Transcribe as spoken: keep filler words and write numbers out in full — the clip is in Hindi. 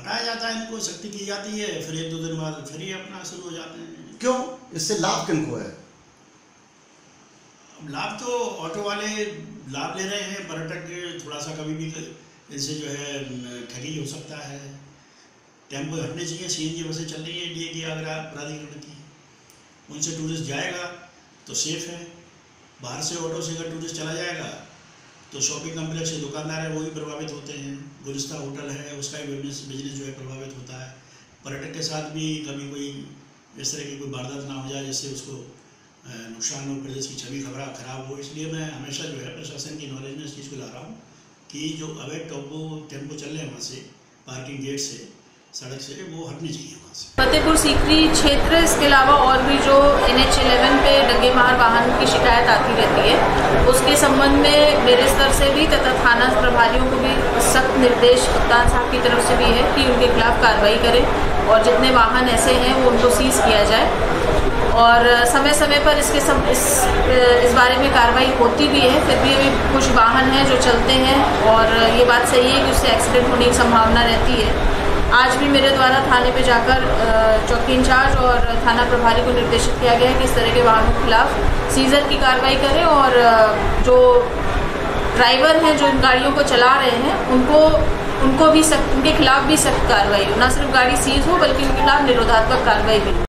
हटाया जाता है, इनको सख्ती की जाती है, फिर एक दो दिन बाद फिर ये अपना शुरू हो जाते हैं। क्यों? इससे लाभ किनको है? लाभ तो ऑटो वाले लाभ ले रहे हैं, पर्यटक थोड़ा सा कभी भी इनसे जो है ठगी हो सकता है। टेम्पो हटने चाहिए, सीएनजी बसें चल रही है डी ए की आगरा प्राधिकरण की, उनसे टूरिस्ट जाएगा तो सेफ है। बाहर से ऑटो से अगर टूरिस्ट चला जाएगा तो शॉपिंग कम्प्लेक्स से दुकानदार है वो भी प्रभावित होते हैं, गुलिस्ता होटल है उसका भी बिजनेस बिजनेस जो है प्रभावित होता है। पर्यटक के साथ भी कभी कोई इस तरह की कोई वारदात ना हो जाए जिससे उसको नुकसान हो, प्रदेश की छवि खबरा खराब हो। इसलिए मैं हमेशा जो है प्रशासन की नॉलेज में इस चीज़ को ला रहा हूँ कि जो अवैध टेम्पो टेम्पो चल रहे हैं वहाँ से पार्किंग गेट से सड़क से वो हटनी चाहिए वहाँ से। फतेहपुर सीकरी क्षेत्र, इसके अलावा और भी जो एन एच इलेवन पे डगे मार वाहन की शिकायत आती रहती है, उसके संबंध में मेरे स्तर से भी तथा थाना प्रभारियों को भी सख्त निर्देश कप्तान साहब की तरफ से भी है कि उनके खिलाफ कार्रवाई करें और जितने वाहन ऐसे हैं वो उनको सीज किया जाए और समय समय पर इसके सब इस इस बारे में कार्रवाई होती भी है। फिर भी अभी कुछ वाहन हैं जो चलते हैं और ये बात सही है कि उससे एक्सीडेंट होने की संभावना रहती है। आज भी मेरे द्वारा थाने पे जाकर चौकी इंचार्ज और थाना प्रभारी को निर्देशित किया गया है कि इस तरह के वाहनों के खिलाफ सीजर की कार्रवाई करें और जो ड्राइवर हैं जो इन गाड़ियों को चला रहे हैं उनको उनको भी सख्त उनके खिलाफ भी सख्त कार्रवाई हो, न सिर्फ गाड़ी सीज हो बल्कि उनके खिलाफ निरोधात्मक कार्रवाई भी हो।